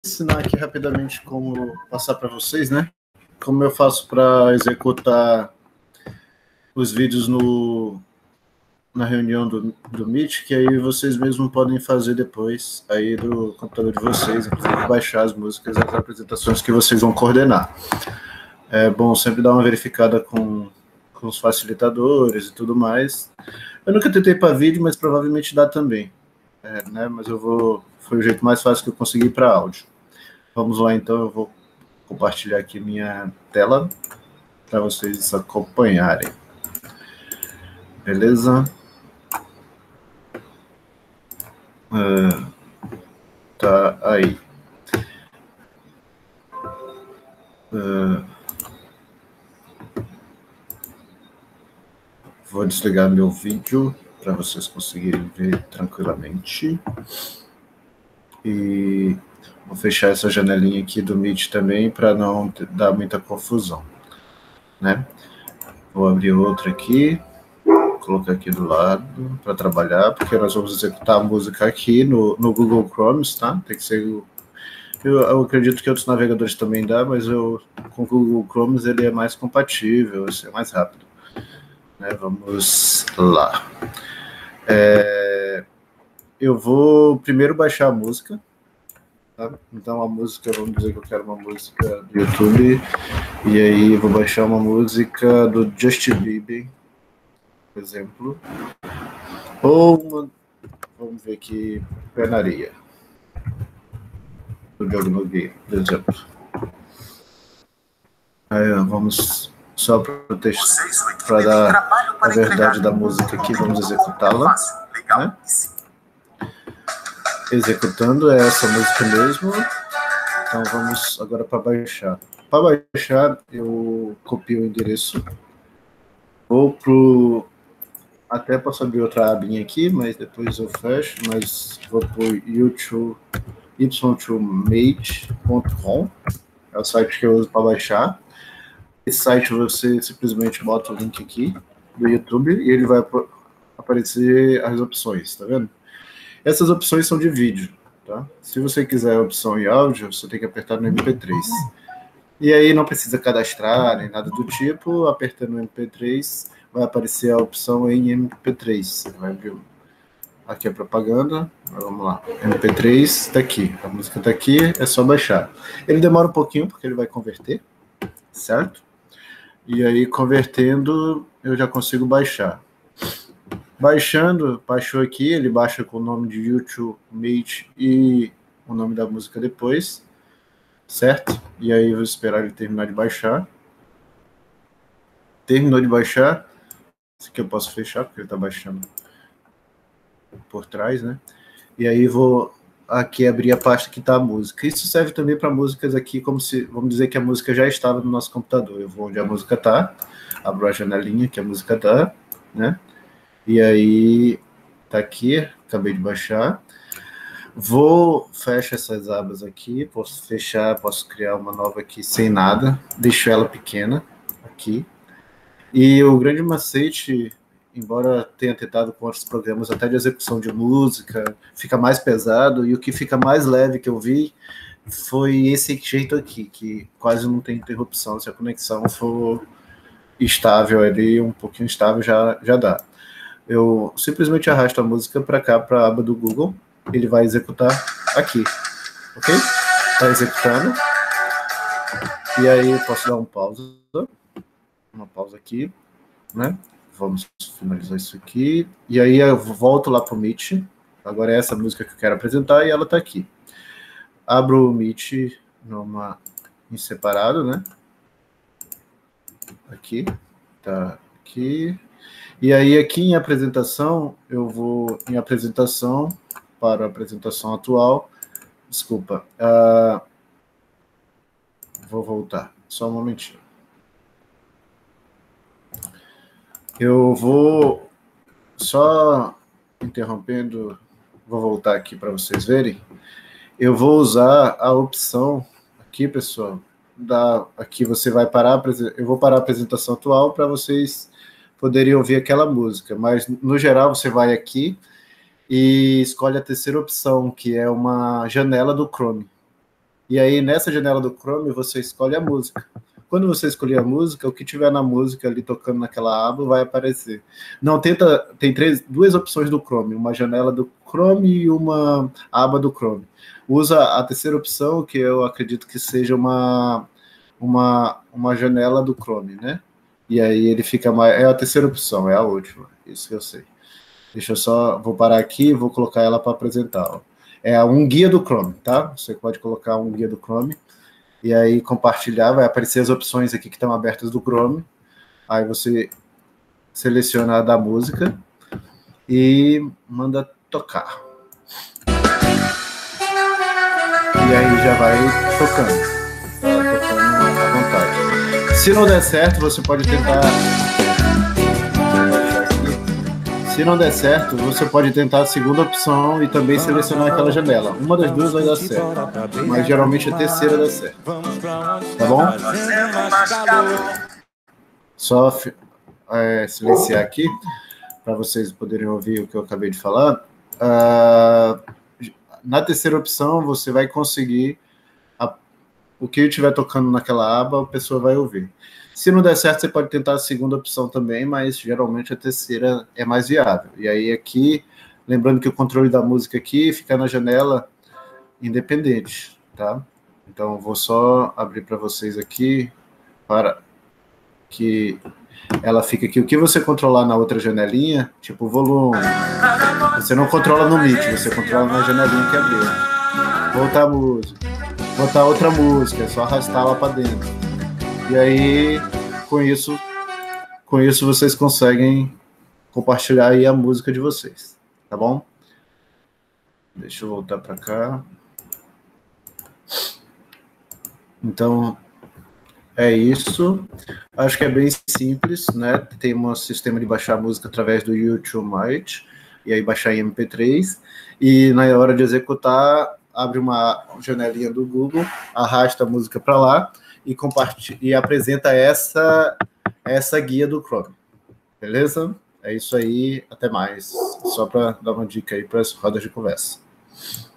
ensinar aqui rapidamente como passar para vocês, né? Como eu faço para executar os vídeos na reunião do Meet, que aí vocês mesmos podem fazer depois aí do computador de vocês, inclusive baixar as músicas, as apresentações que vocês vão coordenar. É bom sempre dar uma verificada com os facilitadores e tudo mais. Eu nunca tentei para vídeo, mas provavelmente dá também. Né? Mas foi o jeito mais fácil que eu consegui para áudio. Vamos lá, então, eu vou compartilhar aqui minha tela para vocês acompanharem. Beleza? Tá aí. Vou desligar meu vídeo para vocês conseguirem ver tranquilamente. E vou fechar essa janelinha aqui do Meet também para não dar muita confusão, né? Vou abrir outra aqui, colocar aqui do lado para trabalhar, porque nós vamos executar a música aqui no Google Chrome, tá? Tem que ser... Eu acredito que outros navegadores também dá, mas com o Google Chrome ele é mais compatível, é mais rápido. Né? Vamos lá. Eu vou primeiro baixar a música. Tá? Então a música, vamos dizer que eu quero uma música do YouTube, e aí vou baixar uma música do Justin Bieber, por exemplo. Ou vamos ver aqui, Pé na Areia, do Diogo Nogueira, por exemplo. Aí, vamos só para dar a verdade da música aqui, vamos executá-la. Né? Executando essa música mesmo. Então vamos agora para baixar. Para baixar, eu copio o endereço. Até posso abrir outra abinha aqui, mas depois eu fecho. Mas vou por y2mate.com. É o site que eu uso para baixar. Esse site você simplesmente bota o link aqui do YouTube e ele vai aparecer as opções, tá vendo? Essas opções são de vídeo, tá? Se você quiser a opção em áudio, você tem que apertar no MP3. E aí não precisa cadastrar nem nada do tipo, apertando no MP3 vai aparecer a opção em MP3. Você vai ver aqui a propaganda, vamos lá, MP3 está aqui, a música está aqui, é só baixar. Ele demora um pouquinho porque ele vai converter, certo? E aí convertendo eu já consigo baixar. Baixou aqui, ele baixa com o nome de YouTube Mate e o nome da música depois, certo? E aí eu vou esperar ele terminar de baixar. Terminou de baixar. Esse aqui eu posso fechar, porque ele está baixando por trás, né? E aí vou aqui abrir a pasta que está a música. Isso serve também para músicas aqui, como se, vamos dizer que a música já estava no nosso computador. Eu vou onde a música está, abro a janelinha que a música está, né? E aí, tá aqui, acabei de baixar. Fecho essas abas aqui, posso fechar, posso criar uma nova aqui sem nada, deixo ela pequena aqui. E o grande macete, embora tenha tentado com outros programas até de execução de música, fica mais pesado, e o que fica mais leve que eu vi foi esse jeito aqui, que quase não tem interrupção, se a conexão for estável ali, um pouquinho estável já dá. Eu simplesmente arrasto a música para cá, para a aba do Google, ele vai executar aqui, ok? Está executando. E aí eu posso dar uma pausa aqui, né? Vamos finalizar isso aqui. E aí eu volto lá para o Meet. Agora é essa música que eu quero apresentar e ela está aqui. Abro o Meet em separado, né? Aqui, tá aqui. E aí, aqui em apresentação, eu vou em apresentação, para a apresentação atual. Desculpa. Vou voltar, só um momentinho. Eu vou, só interrompendo, vou voltar aqui para vocês verem. Eu vou usar a opção aqui, pessoal. Aqui você vai parar, eu vou parar a apresentação atual para vocês poderem ouvir aquela música, mas no geral você vai aqui e escolhe a terceira opção, que é uma janela do Chrome, E aí, nessa janela do Chrome, você escolhe a música. Quando você escolher a música, o que tiver na música ali tocando naquela aba vai aparecer. Não, tem duas opções do Chrome, uma janela do Chrome e uma aba do Chrome. Usa a terceira opção, que eu acredito que seja uma janela do Chrome, né? E aí ele fica mais... É a terceira opção, é a última, isso que eu sei. Deixa eu só... Vou parar aqui e vou colocar ela para apresentar. Ó. É um guia do Chrome, tá? Você pode colocar um guia do Chrome e aí compartilhar, vai aparecer as opções aqui que estão abertas do Chrome. Aí você seleciona a da música e manda tocar. E aí já vai tocando. Vai tocando à vontade. Se não der certo, você pode tentar... Se não der certo, você pode tentar a segunda opção e também selecionar aquela janela. Uma das duas vai dar certo, mas geralmente a terceira dá certo. Tá bom? Só silenciar aqui, para vocês poderem ouvir o que eu acabei de falar. Na terceira opção, você vai conseguir... O que estiver tocando naquela aba, a pessoa vai ouvir. Se não der certo, você pode tentar a segunda opção também, mas geralmente a terceira é mais viável. E aí aqui, lembrando que o controle da música aqui fica na janela independente, tá? Então, vou só abrir para vocês aqui, para que ela fique aqui. O que você controlar na outra janelinha, tipo o volume, você não controla no Meet, você controla na janelinha que abriu. Voltar a música, botar outra música, é só arrastar lá para dentro. E aí, com isso vocês conseguem compartilhar aí a música de vocês, tá bom? Deixa eu voltar para cá. Então, é isso. Acho que é bem simples, né? Tem um sistema de baixar música através do YouTube Mite, e aí baixar em MP3, e na hora de executar, abre uma janelinha do Google, arrasta a música para lá, e apresenta essa guia do Chrome. Beleza? É isso aí, até mais. Só para dar uma dica aí para as rodas de conversa.